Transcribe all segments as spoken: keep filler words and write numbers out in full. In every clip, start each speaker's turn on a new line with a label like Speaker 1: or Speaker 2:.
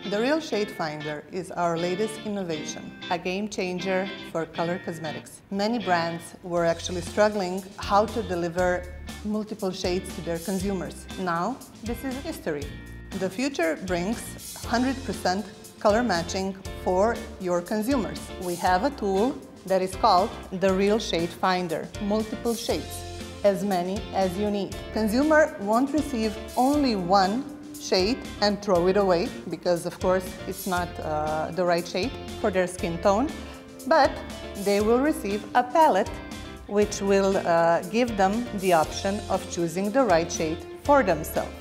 Speaker 1: The Real Shade Finder is our latest innovation, a game changer for color cosmetics. Many brands were actually struggling how to deliver multiple shades to their consumers. Now, this is history. The future brings one hundred percent color matching for your consumers. We have a tool that is called the Real Shade Finder, multiple shades, as many as you need. Consumer won't receive only one shade and throw it away, because of course it's not uh, the right shade for their skin tone, but they will receive a palette which will uh, give them the option of choosing the right shade for themselves.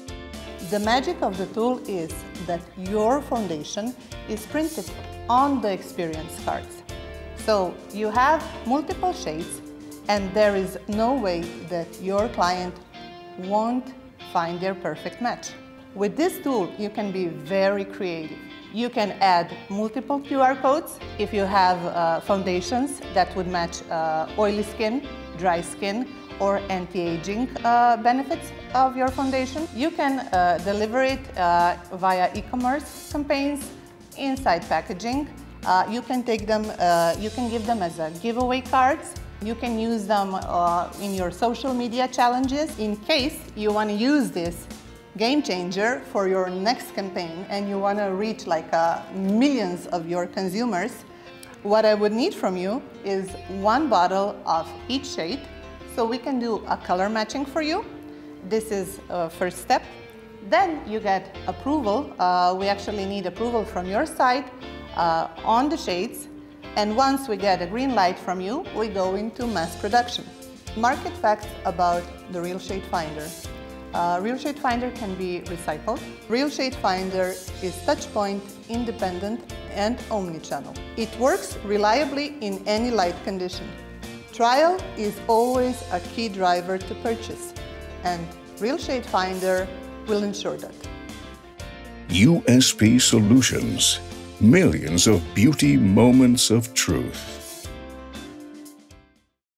Speaker 1: The magic of the tool is that your foundation is printed on the experience cards. So you have multiple shades and there is no way that your client won't find their perfect match. With this tool, you can be very creative. You can add multiple Q R codes if you have uh, foundations that would match uh, oily skin, dry skin, or anti-aging uh, benefits of your foundation. You can uh, deliver it uh, via e-commerce campaigns, inside packaging. Uh, you can take them, uh, you can give them as a giveaway cards. You can use them uh, in your social media challenges. In case you want to use this game changer for your next campaign and you want to reach like uh, millions of your consumers, what I would need from you is one bottle of each shade, so we can do a color matching for you. This is a first step. Then you get approval. Uh, we actually need approval from your side uh, on the shades, and once we get a green light from you, we go into mass production. Market facts about the Real Shade Finder. Uh, Real Shade Finder can be recycled. Real Shade Finder is touchpoint independent and omnichannel. It works reliably in any light condition. Trial is always a key driver to purchase, and Real Shade Finder will ensure that.
Speaker 2: U S P Solutions. Millions of beauty moments of truth.